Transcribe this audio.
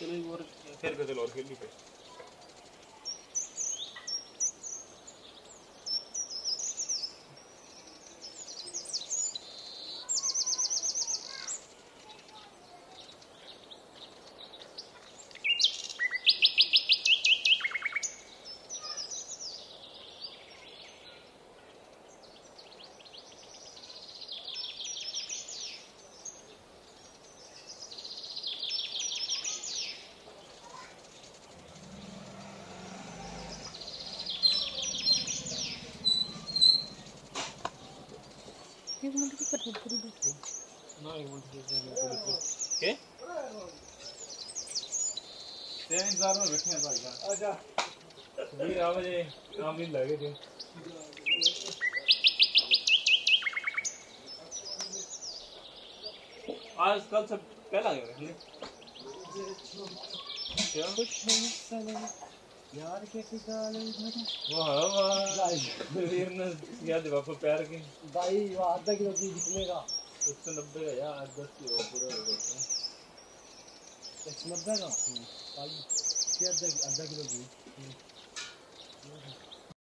चलो एक और फिर गजल और खेलनी पे एक मिनट की कट पूरी बस ना एक मिनट के तेरे इंतजार में बैठे हैं भाई जान आजा वीर आ मुझे काम भी लगे थे आज कल सब पहला गया क्या कुछ नहीं साले यार के टिकाले वाह वाह वीर ने याद है बापू प्यार की भाई वो आधा किलो की कितने का 190 का यार 10 की हो पूरा हो जाता है 190 का भाई क्या आधा किलो की